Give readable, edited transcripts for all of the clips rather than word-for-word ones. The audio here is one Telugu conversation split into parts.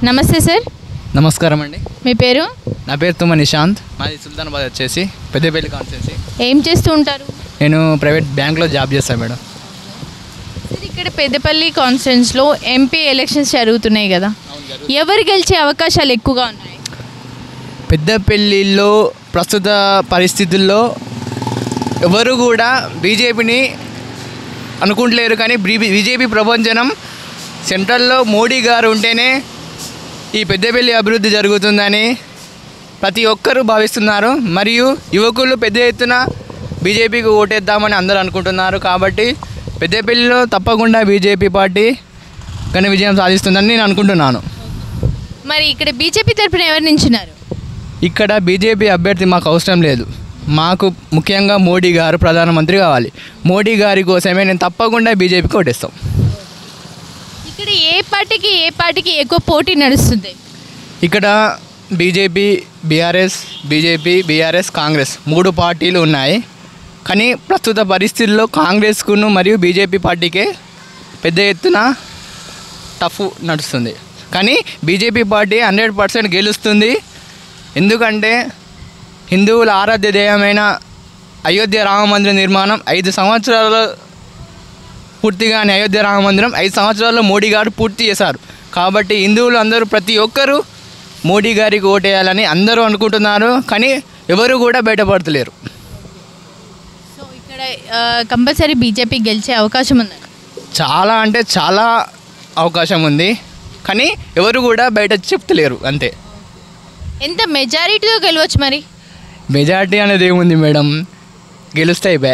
నమస్తే సార్. నమస్కారం అండి. మీ పేరు? నా పేరు తుమ్మ నిశాంత్. మాది సుల్తానాబాద్ వచ్చేసి పెద్దపల్లి కాన్స్టిట్యున్సీ. ఏం చేస్తూ ఉంటారు? నేను ప్రైవేట్ బ్యాంక్లో జాబ్ చేస్తాను మేడం. సార్, ఇక్కడ పెద్దపల్లి కాన్స్టిట్యున్సీలో ఎంపీ ఎలక్షన్స్ జరుగుతున్నాయి కదా, ఎవరు గెలిచే అవకాశాలు ఎక్కువగా ఉన్నాయి? పెద్దపల్లిలో ప్రస్తుత పరిస్థితుల్లో ఎవరు కూడా బీజేపీని అనుకుంటలేరు, కానీ బీజేపీ ప్రపంచనం సెంట్రల్లో మోడీ గారు ఉంటేనే ఈ పెద్దపల్లి అభివృద్ధి జరుగుతుందని ప్రతి ఒక్కరూ భావిస్తున్నారు. మరియు యువకులు పెద్ద ఎత్తున బీజేపీకి ఓటేద్దామని అందరూ అనుకుంటున్నారు. కాబట్టి పెద్దపల్లిలో తప్పకుండా బీజేపీ పార్టీ ఘన విజయం సాధిస్తుందని నేను అనుకుంటున్నాను. మరి ఇక్కడ బీజేపీ తరఫున ఎవరు నించున్నారు? ఇక్కడ బీజేపీ అభ్యర్థి మాకు అవసరం లేదు. మాకు ముఖ్యంగా మోడీ గారు ప్రధానమంత్రి కావాలి. మోడీ గారి కోసమే నేను తప్పకుండా బీజేపీకి ఓటేస్తాం. ఇక్కడ ఏ పార్టీకి ఎక్కువ పోటీ నడుస్తుంది? ఇక్కడ బీజేపీ, బీఆర్ఎస్, కాంగ్రెస్ 3 పార్టీలు ఉన్నాయి. కానీ ప్రస్తుత పరిస్థితుల్లో కాంగ్రెస్కును మరియు బీజేపీ పార్టీకే పెద్ద ఎత్తున టఫ్ నడుస్తుంది. కానీ బీజేపీ పార్టీ 100% గెలుస్తుంది. ఎందుకంటే హిందువుల ఆరాధ్య దైవమైన అయోధ్య రామ మందిర నిర్మాణం 5 సంవత్సరాలలో పూర్తిగానే అయోధ్య రామ మందిరం 5 సంవత్సరాల్లో మోడీ గారు పూర్తి చేశారు. కాబట్టి హిందువులు అందరూ ప్రతి ఒక్కరూ మోడీ గారికి ఓటేయాలని అందరూ అనుకుంటున్నారు. కానీ ఎవరు కూడా బయటపడతలేరు. సో ఇక్కడ కంపల్సరీ బీజేపీ గెలిచే అవకాశం ఉంది? చాలా అంటే చాలా అవకాశం ఉంది, కానీ ఎవరు కూడా బయట చెప్తలేరు అంతే. ఎంత మెజారిటీతో గెలవచ్చు? మరి మెజారిటీ అనేది ఏముంది మేడం, గెలుస్తాయి బే.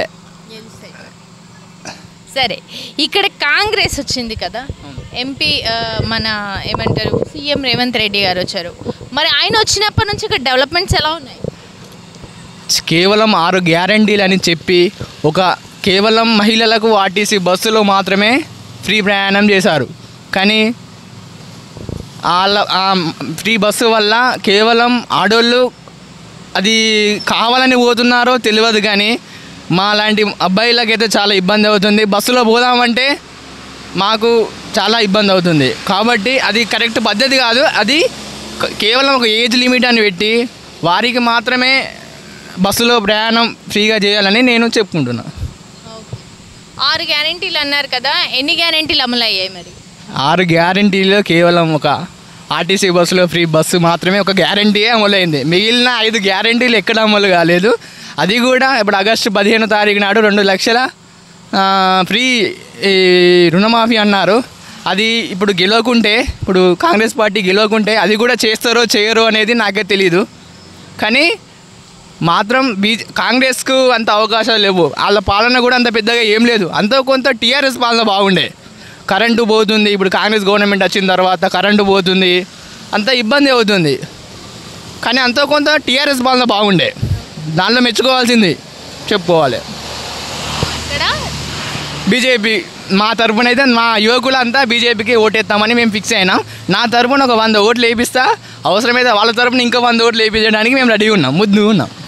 సరే, ఇక్కడ కాంగ్రెస్ వచ్చింది కదా, ఎంపీ మన ఏమంటారు సీఎం రేవంత్ రెడ్డి గారు వచ్చారు. మరి ఆయన వచ్చినప్పటి నుంచి ఇక్కడ డెవలప్మెంట్స్ ఎలా ఉన్నాయి? కేవలం 6 గ్యారంటీలు అని చెప్పి కేవలం మహిళలకు ఆర్టీసీ బస్సులో మాత్రమే ఫ్రీ ప్రయాణం చేశారు. కానీ ఆ ఫ్రీ బస్సు వల్ల కేవలం ఆడోళ్ళు అది కావాలని పోతున్నారో తెలియదు, కానీ మా లాంటి అబ్బాయిలకైతే చాలా ఇబ్బంది అవుతుంది. బస్సులో పోదామంటే మాకు చాలా ఇబ్బంది అవుతుంది. కాబట్టి అది కరెక్ట్ పద్ధతి కాదు. అది కేవలం ఒక ఏజ్ లిమిట్ అని పెట్టి వారికి మాత్రమే బస్సులో ప్రయాణం ఫ్రీగా చేయాలని నేను చెప్పుకుంటున్నాను. 6 గ్యారెంటీలు అన్నారు కదా, ఎన్ని గ్యారెంటీలు అమలు అయ్యాయి? మరి 6 గ్యారెంటీలో కేవలం ఒక ఆర్టీసీ బస్సులో ఫ్రీ బస్సు మాత్రమే ఒక గ్యారెంటీయే అమలైంది. మిగిలిన 5 గ్యారెంటీలు ఎక్కడ అమలు కాలేదు. అది కూడా ఇప్పుడు ఆగస్టు 15వ తారీఖు నాడు 2 లక్షల ఫ్రీ రుణమాఫీ అన్నారు. అది ఇప్పుడు కాంగ్రెస్ పార్టీ గెలవకుంటే అది కూడా చేస్తారో చేయరో అనేది నాకే తెలీదు. కానీ మాత్రం కాంగ్రెస్కు అంత అవకాశాలు లేవు. వాళ్ళ పాలన కూడా అంత పెద్దగా ఏం లేదు. అంతో కొంత టీఆర్ఎస్ పాలన బాగుండే. కరెంటు పోతుంది, ఇప్పుడు కాంగ్రెస్ గవర్నమెంట్ వచ్చిన తర్వాత కరెంటు పోతుంది, అంత ఇబ్బంది అవుతుంది. కానీ అంతో కొంత టీఆర్ఎస్ పాలన బాగుండే, దానిలో మెచ్చుకోవాల్సింది చెప్పుకోవాలి. ఇక్కడ బీజేపీ మా తరఫున అయితే మా యువకులంతా బీజేపీకి ఓటేస్తామని మేము ఫిక్స్ అయినాం. నా తరఫున ఒక 100 ఓట్లు వేయిస్తా, అవసరమైతే వాళ్ళ తరఫున ఇంకా 100 ఓట్లు వేయించడానికి మేము రెడీ ఉన్నాం, ముందు ఉన్నాం.